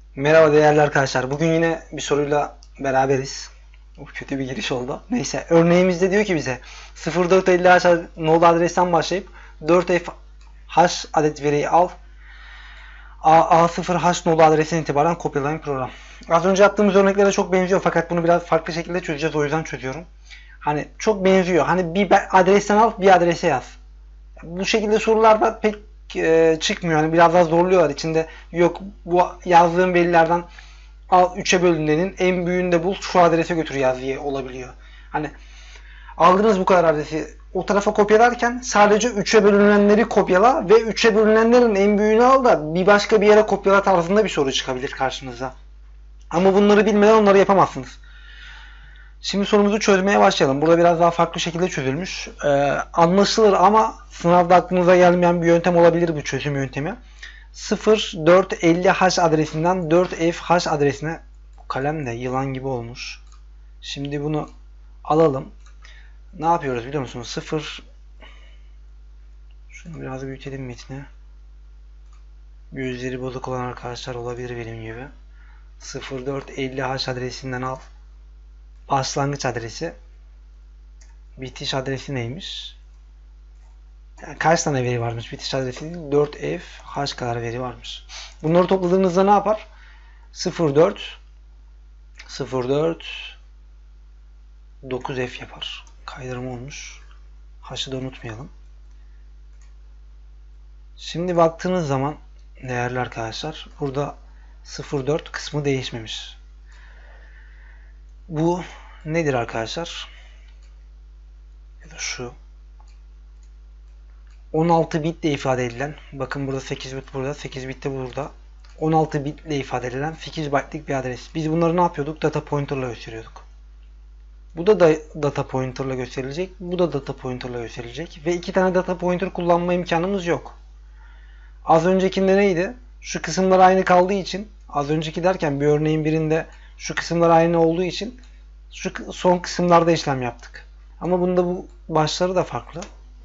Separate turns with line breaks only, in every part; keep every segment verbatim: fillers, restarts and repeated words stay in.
Merhaba değerli arkadaşlar. Bugün yine bir soruyla beraberiz. Oh, kötü bir giriş oldu. Neyse, örneğimizde diyor ki bize sıfır dört elli h nolu adresten başlayıp dört f h adet veriyi al. A sıfır h nolu adresten itibaren kopyalayın program. Az önce yaptığımız örneklere çok benziyor fakat bunu biraz farklı şekilde çözeceğiz. O yüzden çözüyorum. Hani çok benziyor. Hani bir adresten al, bir adrese yaz. Bu şekilde sorularda pek e, çıkmıyor. Hani biraz daha zorluyorlar. İçinde yok bu yazdığım verilerden al üçe bölünenin en büyüğünü de bul şu adrese götür yaz diye olabiliyor. Hani aldınız bu kadar adresi o tarafa kopyalarken sadece üçe bölünenleri kopyala ve üçe bölünenlerin en büyüğünü al da bir başka bir yere kopyala tarzında bir soru çıkabilir karşınıza. Ama bunları bilmeden onları yapamazsınız. Şimdi sorumuzu çözmeye başlayalım. Burada biraz daha farklı şekilde çözülmüş. Ee, anlaşılır ama sınavda aklınıza gelmeyen bir yöntem olabilir bu çözüm yöntemi. sıfır dört elli h adresinden dört f h adresine, bu kalem de yılan gibi olmuş. Şimdi bunu alalım. Ne yapıyoruz biliyor musunuz? sıfır Şunu biraz büyütelim metni. Gözleri bozuk olan arkadaşlar olabilir benim gibi. sıfır dört elli h adresinden al. Başlangıç adresi. Bitiş adresi neymiş? Yani kaç tane veri varmış? Bitiş adresi değil, dört f h kadar veri varmış. Bunları topladığınızda ne yapar? sıfır dört sıfır dört dokuz f yapar. Kaydırma olmuş. H'ı da unutmayalım. Şimdi baktığınız zaman değerli arkadaşlar burada sıfır dört kısmı değişmemiş. Bu nedir arkadaşlar? Ya da şu on altı bitle ifade edilen, bakın burada sekiz bit burada, sekiz bit de burada. on altı bitle ifade edilen sekiz byte'lik bir adres. Biz bunları ne yapıyorduk? Data pointer'la gösteriyorduk. Bu da, da data pointer'la gösterilecek. Bu da data pointer'la gösterilecek. Ve iki tane data pointer kullanma imkanımız yok. Az öncekinde neydi? Şu kısımlar aynı kaldığı için, az önceki derken bir örneğin birinde şu kısımlar aynı olduğu için şu son kısımlarda işlem yaptık. Ama bunda bu başları da farklı.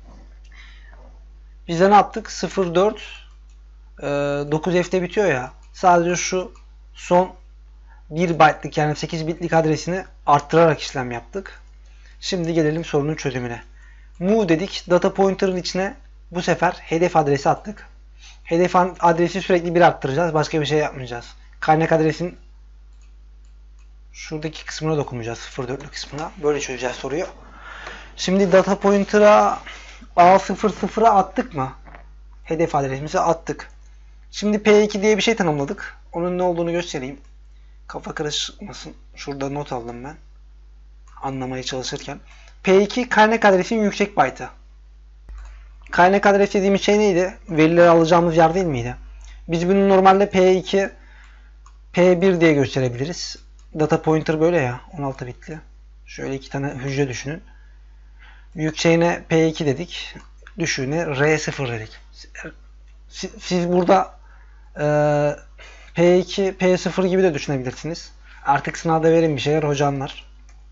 Biz de ne yaptık? sıfır dört dokuz f'te bitiyor ya. Sadece şu son bir byte'lık yani sekiz bitlik adresini arttırarak işlem yaptık. Şimdi gelelim sorunun çözümüne. Move dedik. Data pointer'ın içine bu sefer hedef adresi attık. Hedef adresi sürekli bir arttıracağız. Başka bir şey yapmayacağız. Kaynak adresin şuradaki kısmına dokunmayacağız. sıfır dörtlü kısmına. Böyle çözeceğiz soruyu. Şimdi data pointer'a A sıfır sıfıra attık mı? Hedef adresimizi attık. Şimdi P iki diye bir şey tanımladık. Onun ne olduğunu göstereyim. Kafa karışmasın. Şurada not aldım ben. Anlamaya çalışırken. P iki kaynak adresin yüksek byte'ı. Kaynak adresi dediğimiz şey neydi? Verileri alacağımız yer değil miydi? Biz bunu normalde P iki, P bir diye gösterebiliriz. Data pointer böyle ya. on altı bitli. Şöyle iki tane hücre düşünün. Yükseğine P iki dedik. Düşüğüne R sıfır dedik. Siz burada e, P iki, P sıfır gibi de düşünebilirsiniz. Artık sınavda verin bir şeyler hocanlar.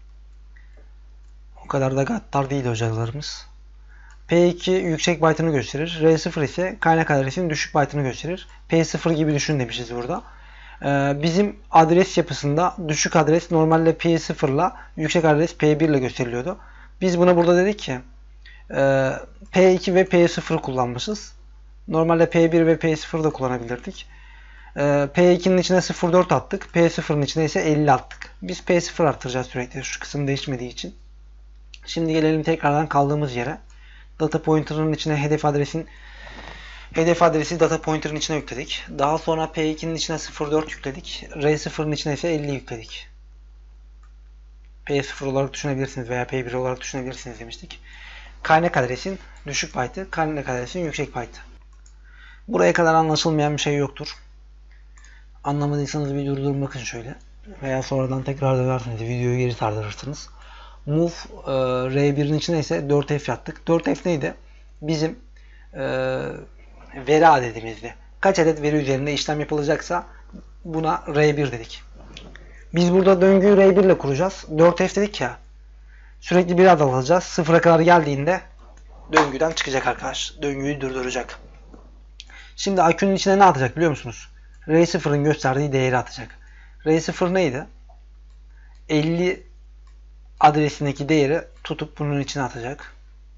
O kadar da gaddar değil hocalarımız. P iki yüksek byte'ını gösterir. R sıfır ise kaynak adresinin düşük byte'ını gösterir. P sıfır gibi düşün demişiz burada. Ee, bizim adres yapısında düşük adres normalde P sıfır ile yüksek adres P bir ile gösteriliyordu. Biz buna burada dedik ki e, P iki ve P sıfır kullanmışız. Normalde P bir ve P sıfır da kullanabilirdik. E, P ikinin içine sıfır dört attık. P sıfırın içine ise elli attık. Biz P sıfır arttıracağız sürekli şu kısım değişmediği için. Şimdi gelelim tekrardan kaldığımız yere. Data pointer'ın içine hedef adresin hedef adresi data pointer'ın içine yükledik. Daha sonra P ikinin içine sıfır dört yükledik. R sıfırın içine ise elli yükledik. P sıfır olarak düşünebilirsiniz veya P bir olarak düşünebilirsiniz demiştik. Kaynak adresin düşük byte'ı, kaynak adresin yüksek byte'ı. Buraya kadar anlaşılmayan bir şey yoktur. Anlamadıysanız bir durdurun bakın şöyle. Veya sonradan tekrar dönersiniz. Videoyu geri sardırırsınız. Move e, R bir'in içine ise dört f yaptık. dört f neydi? Bizim e, veri adedimizdi. Kaç adet veri üzerinde işlem yapılacaksa buna R bir dedik. Biz burada döngüyü R bir ile kuracağız. dört f dedik ya. Sürekli bir azaltacağız. Sıfıra kadar geldiğinde döngüden çıkacak arkadaş. Döngüyü durduracak. Şimdi akünün içine ne atacak biliyor musunuz? R sıfırın gösterdiği değeri atacak. R sıfır neydi? elli adresindeki değeri tutup bunun içine atacak.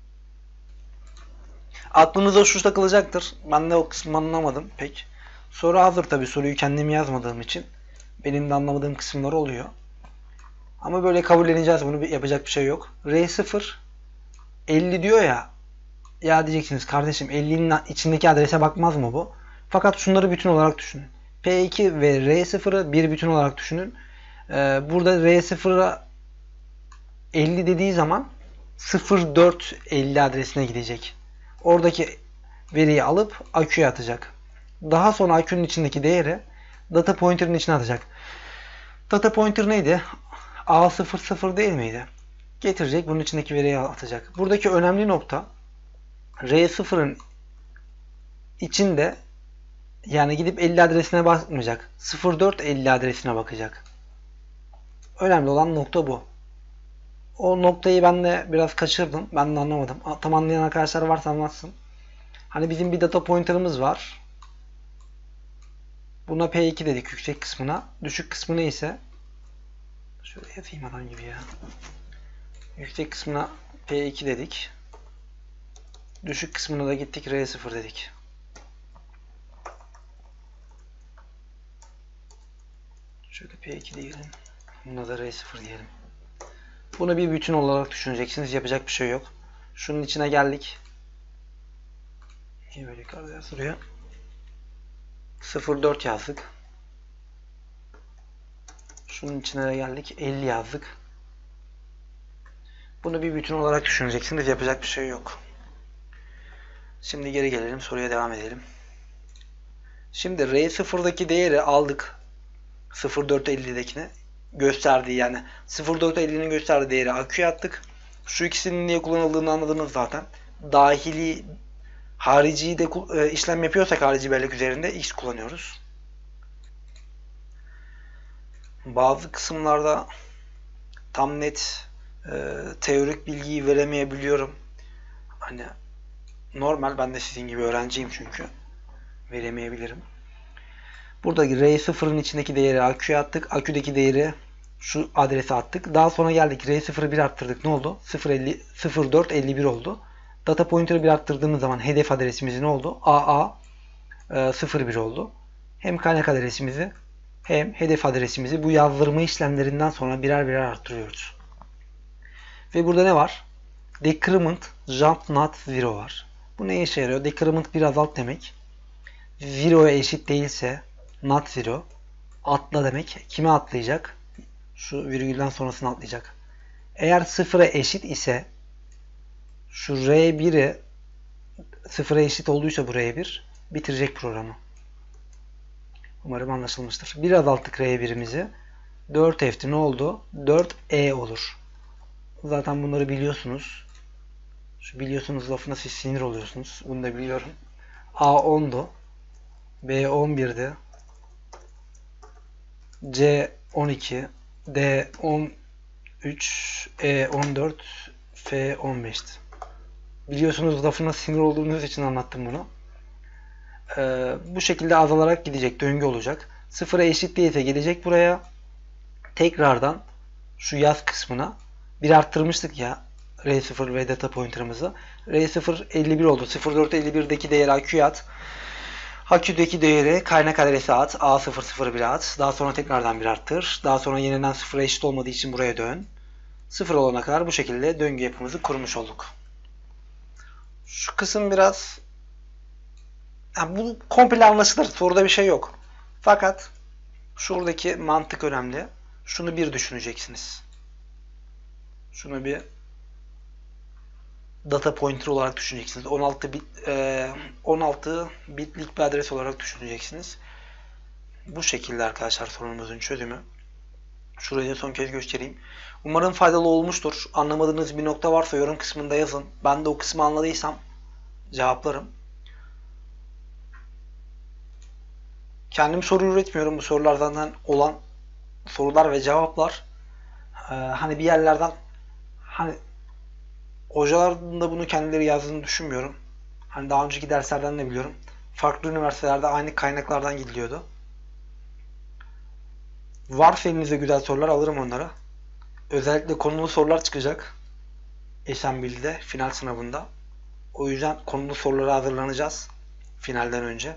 Aklınıza şu takılacaktır. Ben de o kısmı anlamadım pek. Soru hazır tabi, soruyu kendim yazmadığım için. Benim de anlamadığım kısımlar oluyor. Ama böyle kabulleneceğiz, bunu, yapacak bir şey yok. R sıfır elli diyor ya. Ya diyeceksiniz kardeşim, ellinin içindeki adrese bakmaz mı bu? Fakat şunları bütün olarak düşünün. P iki ve R sıfırı bir bütün olarak düşünün. Ee, burada R sıfıra elli dediği zaman sıfır dört elli adresine gidecek. Oradaki veriyi alıp aküye atacak. Daha sonra akünün içindeki değeri data pointer'ın içine atacak. Data pointer neydi? A sıfır sıfır değil miydi? Getirecek, bunun içindeki veriyi atacak. Buradaki önemli nokta, R sıfırın içinde, yani gidip elli adresine bakmayacak. sıfır dört elli adresine bakacak. Önemli olan nokta bu. O noktayı ben de biraz kaçırdım. Ben de anlamadım. Tam anlayan arkadaşlar varsa anlatsın. Hani bizim bir data pointer'ımız var. Buna P iki dedik yüksek kısmına. Düşük kısmına ise şöyle yazayım adam gibi ya. Yüksek kısmına P iki dedik. Düşük kısmına da gittik R sıfır dedik. Şöyle P iki diyelim. Buna da R sıfır diyelim. Bunu bir bütün olarak düşüneceksiniz. Yapacak bir şey yok. Şunun içine geldik. Niye böyle yukarıda yazılıyor? sıfır dört yazdık. Şunun içine de geldik. elli yazdık. Bunu bir bütün olarak düşüneceksiniz. Yapacak bir şey yok. Şimdi geri gelelim. Soruya devam edelim. Şimdi R sıfırdaki değeri aldık. sıfır dört ellidekine gösterdiği, yani sıfır dört ellinin gösterdiği değeri aküye attık. Şu ikisinin niye kullanıldığını anladınız zaten. Dahili, harici de e, işlem yapıyorsak harici bellek üzerinde X kullanıyoruz. Bazı kısımlarda tam net e, teorik bilgiyi veremeyebiliyorum. Hani normal, ben de sizin gibi öğrenciyim çünkü. Veremeyebilirim. Buradaki R sıfırın içindeki değeri aküye attık. Aküdeki değeri şu adrese attık. Daha sonra geldik R sıfırı bir arttırdık. Ne oldu? sıfır dört elli bir oldu. Data pointer'ı bir arttırdığımız zaman hedef adresimiz ne oldu? A A sıfır bir oldu. Hem kaynak adresimizi hem hedef adresimizi bu yazdırma işlemlerinden sonra birer birer arttırıyoruz. Ve burada ne var? Decrement jump not zero var. Bu neye işe yarıyor? Decrement bir azalt demek. Zero'ya eşit değilse not zero atla demek. Kime atlayacak? Şu virgülden sonrasını atlayacak. Eğer sıfıra eşit ise şu R bir'i sıfıra eşit olduysa bu R bir bitirecek programı. Umarım anlaşılmıştır. Bir azalttık R bir'imizi. dört F'ti ne oldu? dört E olur. Zaten bunları biliyorsunuz. Şu biliyorsunuz lafına siz sinir oluyorsunuz. Bunu da biliyorum. A ondu. B on birdi. C on iki. D on üç. E on dört. F on beşti. Biliyorsunuz lafına sinir olduğunuz için anlattım bunu. Ee, bu şekilde azalarak gidecek. Döngü olacak. Sıfıra eşit değilse gelecek buraya. Tekrardan şu yaz kısmına bir arttırmıştık ya R sıfır ve data pointer'ımızı. R sıfır elli bir oldu. sıfır dört elli birdeki değeri aküye at. Aküdeki değeri kaynak adresi at. A sıfır sıfır bir at. Daha sonra tekrardan bir arttır. Daha sonra yeniden sıfıra eşit olmadığı için buraya dön. sıfır olana kadar bu şekilde döngü yapımızı kurmuş olduk. Şu kısım biraz, yani bu komple anlaşılır. Soruda bir şey yok. Fakat şuradaki mantık önemli. Şunu bir düşüneceksiniz. Şunu bir data pointer olarak düşüneceksiniz. on altı bit e, on altı bitlik bir adres olarak düşüneceksiniz. Bu şekilde arkadaşlar sorunumuzun çözümü. Şurayı da son kez göstereyim. Umarım faydalı olmuştur. Anlamadığınız bir nokta varsa yorum kısmında yazın. Ben de o kısmı anladıysam cevaplarım. Kendim soru üretmiyorum. Bu sorulardan olan sorular ve cevaplar ee, hani bir yerlerden, hani hocaların da bunu kendileri yazdığını düşünmüyorum. Hani daha önceki derslerden de biliyorum. Farklı üniversitelerde aynı kaynaklardan gidiliyordu. Varsa elinizde güzel sorular alırım onlara. Özellikle konulu sorular çıkacak. Esenbil'de final sınavında. O yüzden konulu sorulara hazırlanacağız finalden önce.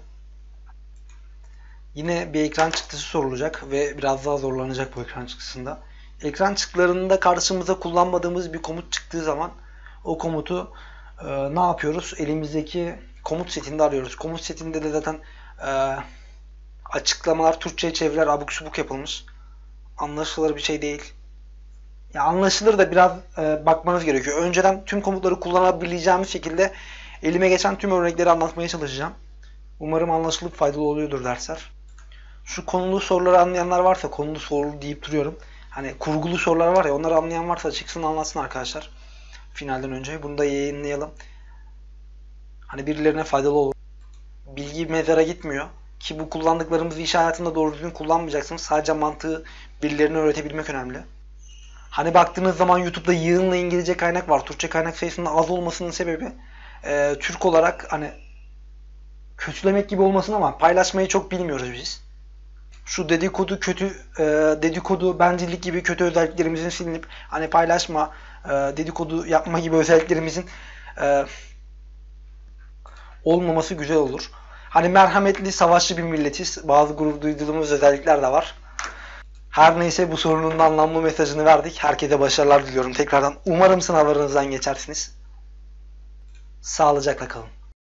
Yine bir ekran çıktısı sorulacak ve biraz daha zorlanacak bu ekran çıktısında. Ekran çıktılarında karşımıza kullanmadığımız bir komut çıktığı zaman o komutu e, ne yapıyoruz? Elimizdeki komut setinde arıyoruz. Komut setinde de zaten e, açıklamalar, Türkçe'ye çeviriler abuk subuk yapılmış. Anlaşılır bir şey değil. Ya anlaşılır da biraz e, bakmanız gerekiyor. Önceden tüm komutları kullanabileceğimiz şekilde elime geçen tüm örnekleri anlatmaya çalışacağım. Umarım anlaşılıp faydalı oluyordur dersler. Şu konulu soruları anlayanlar varsa, konulu soru deyip duruyorum. Hani kurgulu sorular var ya, onları anlayan varsa çıksın anlatsın arkadaşlar. Finalden önce. Bunu da yayınlayalım. Hani birilerine faydalı olur. Bilgi mezara gitmiyor. Ki bu kullandıklarımızı iş hayatında doğru düzgün kullanmayacaksınız. Sadece mantığı birilerine öğretebilmek önemli. Hani baktığınız zaman YouTube'da yığınla İngilizce kaynak var. Türkçe kaynak sayısının az olmasının sebebi e, Türk olarak hani kötülemek gibi olmasın ama paylaşmayı çok bilmiyoruz biz. Şu dedikodu kötü e, dedikodu bencillik gibi kötü özelliklerimizin silinip hani paylaşma, e, dedikodu yapma gibi özelliklerimizin e, olmaması güzel olur. Hani merhametli, savaşçı bir milletiz. Bazı gurur duyduğumuz özellikler de var. Her neyse bu sorunun anlamlı mesajını verdik. Herkese başarılar diliyorum tekrardan. Umarım sınavlarınızdan geçersiniz. Sağlıcakla kalın.